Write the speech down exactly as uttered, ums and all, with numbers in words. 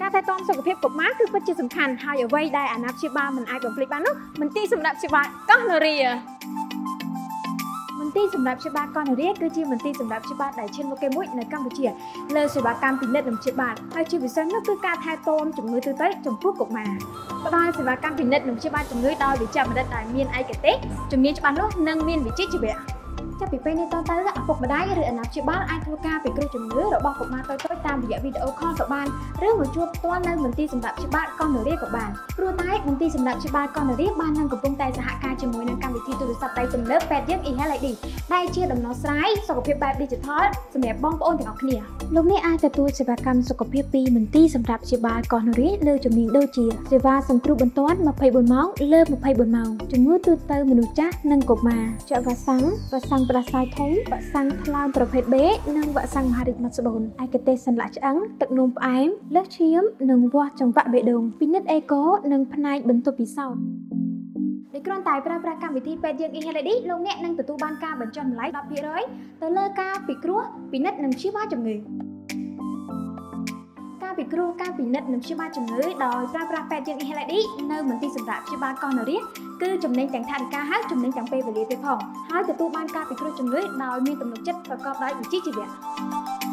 ការថែទាំសុខភាពកុមារគឺពិតជាសំខាន់ហើយអ្វីដែលអាណាព្យាបាលមិនអាចបំភ្លេចបាននោះមន្ទីរសម្រាប់ព្យាបាលកោះនរាមន្ទីរសម្រាប់ព្យាបាលកោះនរាគឺជាមន្ទីរសម្រាប់ព្យាបាលដែលឈានមុខគេមួយនៅកម្ពុជាលើសេវាកម្មពិនិត្យនិងព្យាបាលហើយជាពិសេសនោះគឺការថែទាំជំងឺទូទៅចំពោះកុមារផ្ដល់សេវាកម្មពិនិត្យនិងព្យាបាលជំងឺដោយវិជ្ជាបណ្ឌិតដែលមានឯកទេសជំនាញច្បាស់លាស់និងមានវិជ្ជាជីវៈចាប់ពីពេលនេះតទៅឪពុកម្ដាយឬអាណាព្យាបាលអាចធ្វើការពិគ្រោះជំងឺរបស់កុមារតូចៗតាមរយៈវីដេអូខលក៏បានឬមកជួបផ្ទាល់នៅមន្ទីរសម្រាប់ព្យាបាលកោះនរាក៏បានព្រោះតែមន្ទីរសម្រាប់ព្យាបាលកោះនរាបាននឹងកំពុងតែសហការជាមួយនឹងកម្មវិធីទូរស័ព្ទដៃទំនើបពេទ្យយើង e-health ไอ ดี ដែលជាដំណោះស្រាយសុខភាពបែប Digital សម្រាប់បងប្អូនទាំងអស់គ្នាលោកអ្នកអាចទទួលសេវាកម្មសុខភាពពីមន្ទីរសម្រាប់ព្យាបាលកោះនរាលើជំនាញដូចជាសេវាសង្គ្រោះបន្ទាន់ម្ភៃបួនម៉ោងលើម្ភៃបួនម៉ោងជំងឺទូទៅមនុស្សចាស់និងកុមារចាក់វ៉ាក់សាំងវ៉ាក់សាំងផ្ដាសាយធំវ៉ាក់សាំងថ្លើមប្រភេទ B និងវ៉ាក់សាំងមហារីកមាត់ស្បូនឯកទេសសន្លាក់ឆ្អឹងទឹកនោមផ្អែមលើសឈាមនិងវាស់ចង្វាក់បេះដូងពិនិត្យអេកូនិងផ្នែកបន្ទប់ពិសោធន៍ដោយគ្រាន់តែប្រើប្រាស់កម្មវិធីពេទ្យយើង e-health ไอ ดี លោកអ្នកនឹងទទួលបានការបញ្ចុះតម្លៃ ដប់ភាគរយ ទៅលើការពិគ្រោះពិនិត្យនិងព្យាបាលជំងឺការពិគ្រោះការពិនិត្យនិងព្យាបាលជំងឺដោយប្រើប្រាស់ពេទ្យយើង e-health ไอ ดี នៅមន្ទីរសម្រាប់ព្យាបាលកោះនរាគឺចំណេញទាំងថវិកាហើយចំណេញទាំងពេលវេលាទៀតផងហើយទទួលបានការពិគ្រោះជំងឺដោយមានទំនុកចិត្តប្រកបដោយវិជ្ជាជីវៈ